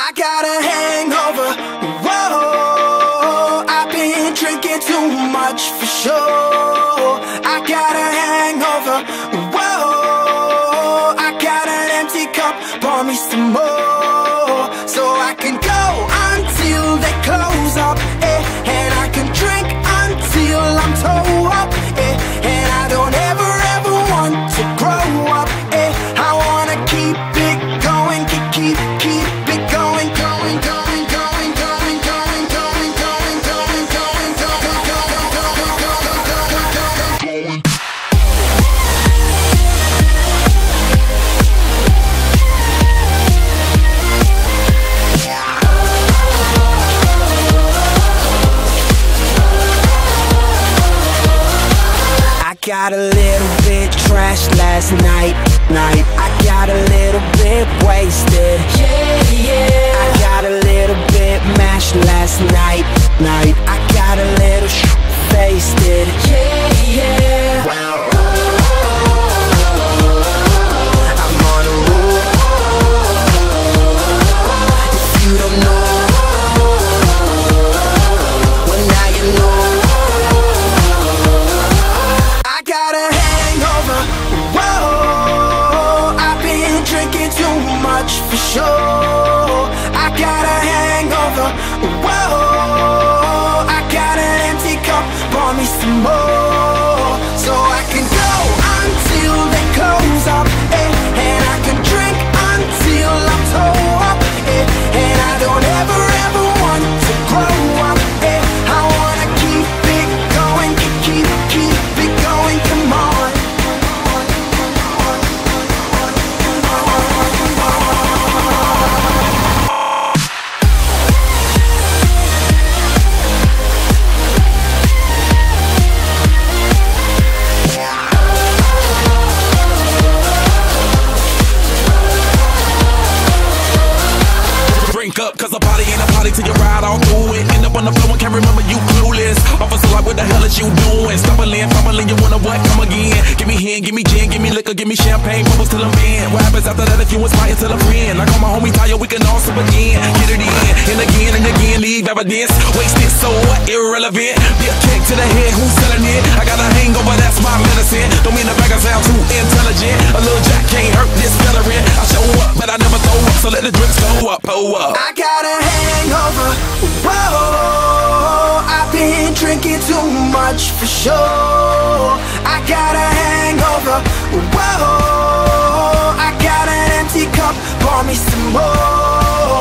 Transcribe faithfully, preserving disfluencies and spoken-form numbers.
I got a hangover, whoa, I've been drinking too much for sure. I got a hangover, whoa, I got an empty cup, pour me some more, so I can go until they close up, eh, and I can drink until I'm toe up, eh, and I don't ever ever want to grow up, eh, I wanna keep it going, keep, keep, keep it going, going, going, going, going, going, going, going, going, going, going, going, going, going. Got a little bit trashed last night, night. I got a little bit wasted, yeah, yeah. I got a little bit mashed last night, night. I got a little sh**faced, yeah, yeah. Wow. I'm on a roll. If you don't know, well now you know. For sure, I got a hangover, whoa, I got an empty cup, pour me some more, so I can go until they close up, eh, and I can drink until I'm toe up, eh, and I don't ever ever want to grow up, eh, I wanna keep it going, keep, keep, keep it going, come on. Up, cause a party ain't a party till you ride all through it. End up on the floor and can't remember you clueless. Officer like, what the hell is you doing? Stumbling, fumbling, you wanna what? Come again. Give me hand, give me gin, give me liquor, give me champagne, bubbles till I'm in. What happens after that if you inspire till a friend? Like all my homies tired, we can all sip again. Get it in, and again and again, leave evidence. Wasted, so what? Irrelevant. Be a kick to the head, who's selling it? I got a hangover, that's my medicine. Don't mean the bag I sound too intelligent. A little jack can't hurt this celery. I show up, but I never throw up, so let the drinks go up, pull up. I got a hangover, whoa, I've been drinking too much for sure. I got a hangover, whoa, I got an empty cup, pour me some more,